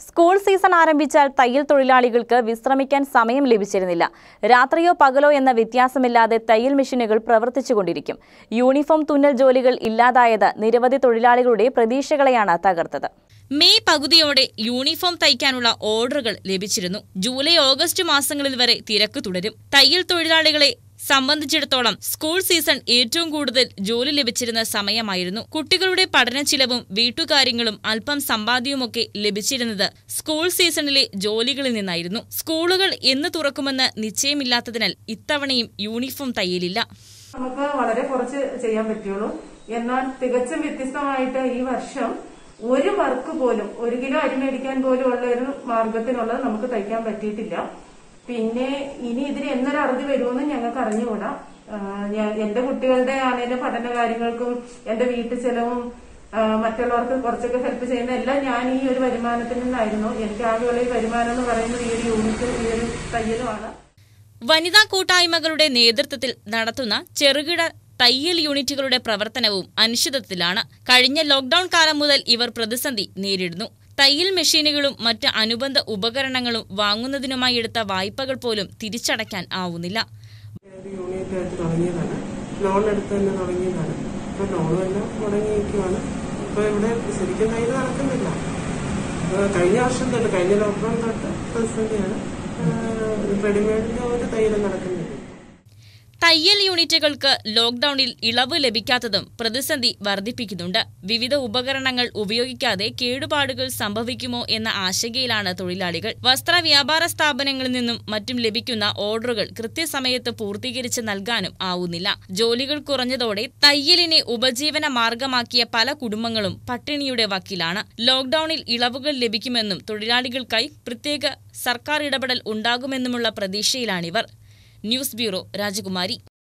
School season ആരംഭിച്ചാൽ തയ്യൽ തൊഴിലാളികൾക്ക് വിശ്രമിക്കാൻ സമയം ലഭിച്ചിരുന്നില്ല. രാത്രിയോ പകലോ എന്ന വ്യത്യാസമില്ലാതെ തയ്യൽ മെഷീനുകൾ പ്രവർത്തിച്ചുകൊണ്ടിരിക്കും. യൂണിഫോം തുന്നൽ ജോലികൾ ഇല്ലാതായത് നിരവധി തൊഴിലാളികളുടെ പ്രതീക്ഷകളെയാണ് തകർത്തത്. മെയ് പകുതിയോടെ യൂണിഫോം തയ്ക്കാനുള്ള ഓർഡറുകൾ ലഭിച്ചിരുന്നു. ജൂലൈ ഓഗസ്റ്റ് മാസങ്ങളിൽ വരെ തിരക്ക് തുടരും. തയ്യൽ തൊഴിലാളികളെ സംബന്ധിച്ചിടത്തോളം സ്കൂൾ സീസൺ ഏറ്റവും കൂടുതൽ ജോലി ലഭിച്ചിരുന്ന സമയമായിരുന്നു. കുട്ടികളുടെ പഠന ചിലവും വീട്ടുകാര്യങ്ങളും അല്പം സമ്പാദ്യവുമൊക്കെ ലഭിച്ചിരുന്നത് സ്കൂൾ സീസണിലെ ജോലികളിൽ നിന്നായിരുന്നു. സ്കൂളുകൾ എന്ന് തുറക്കുമെന്ന് നിശ്ചയമില്ലാത്തതിനാൽ ഇത്തവണയും യൂണിഫോം തയ്യലില്ല. നമുക്ക് വളരെ കുറച്ച് ചെയ്യാൻ പറ്റുള്ളൂ. എന്നാൽ തികച്ചും വ്യത്യസ്തമായിട്ട് ഈ വർഷം ഒരു വർക്ക് പോലും 1 കിലോ അരി മേടിക്കാൻ പോലും ഉള്ള ഒരു മാർഗത്തിനുള്ളത് നമുക്ക് തയ്ക്കാൻ പറ്റിയിട്ടില്ല. പിന്നെ ഇനി ഇതിന് എന്നൊരു അറുതി വരുമെന്ന് ഞങ്ങൾക്ക് അറിഞ്ഞുകൂടാ. എന്റെ കുട്ടികളുടെ ആണെങ്കിലും പഠന കാര്യങ്ങൾക്കും എന്റെ വീട്ടു ചെലവും മറ്റുള്ളവർക്ക് കുറച്ചൊക്കെ ഹെൽപ്പ് ചെയ്യുന്ന എല്ലാം ഞാൻ ഈ ഒരു വരുമാനത്തിൽ നിന്നായിരുന്നു. എനിക്ക് ആകെയുള്ള ഈ വരുമാനം എന്ന് പറയുന്നത് ഈ ഒരു യൂണിറ്റും ഈ ഒരു തയ്യലുമാണ്. വനിതാ കൂട്ടായ്മകളുടെ നേതൃത്വത്തിൽ നടത്തുന്ന ചെറുകിട തയ്യൽ യൂണിറ്റുകളുടെ പ്രവർത്തനവും അനിശ്ചിതത്വത്തിലാണ്. കഴിഞ്ഞ ലോക്ഡൌൺ കാലം മുതൽ ഇവർ പ്രതിസന്ധി നേരിടുന്നു. തയ്യൽ മെഷീനുകളും മറ്റ് അനുബന്ധ ഉപകരണങ്ങളും വാങ്ങുന്നതിനുമായി എടുത്ത വായ്പകൾ പോലും തിരിച്ചടയ്ക്കാൻ ആവുന്നില്ല. യൂണിറ്റായിട്ട് തുടങ്ങിയതാണ്, ലോൺ എടുത്ത് തന്നെ തുടങ്ങിയതാണ്. ഇപ്പൊ ലോണെല്ലാം മുടങ്ങിയിരിക്കുവാണ്. ഇപ്പൊ ഇവിടെ ശരിക്കും തയ്യൽ നടക്കുന്നില്ല. കഴിഞ്ഞ വർഷം തൊട്ട്, കഴിഞ്ഞ ലോക്ക്ഡൌൺ തൊട്ട് പ്രതിസന്ധിയാണ്. റെഡിമെയ്ഡിന്റെ ഒരു തയ്യൽ നടക്കുന്നില്ല. തയ്യൽ യൂണിറ്റുകൾക്ക് ലോക്ഡൌണിൽ ഇളവ് ലഭിക്കാത്തതും പ്രതിസന്ധി വർദ്ധിപ്പിക്കുന്നുണ്ട്. വിവിധ ഉപകരണങ്ങൾ ഉപയോഗിക്കാതെ കേടുപാടുകൾ സംഭവിക്കുമോ എന്ന ആശങ്കയിലാണ് തൊഴിലാളികൾ. വസ്ത്ര വ്യാപാര സ്ഥാപനങ്ങളിൽ നിന്നും മറ്റും ലഭിക്കുന്ന ഓർഡറുകൾ കൃത്യസമയത്ത് പൂർത്തീകരിച്ച് നൽകാനും ആവുന്നില്ല. ജോലികൾ കുറഞ്ഞതോടെ തയ്യലിനെ ഉപജീവന മാർഗമാക്കിയ പല കുടുംബങ്ങളും പട്ടിണിയുടെ വക്കിലാണ്. ലോക്ഡൌണിൽ ഇളവുകൾ ലഭിക്കുമെന്നും തൊഴിലാളികൾക്കായി പ്രത്യേക സർക്കാർ ഇടപെടൽ ഉണ്ടാകുമെന്നുമുള്ള പ്രതീക്ഷയിലാണിവർ. ന്യൂസ് ബ്യൂറോ, രാജകുമാരി.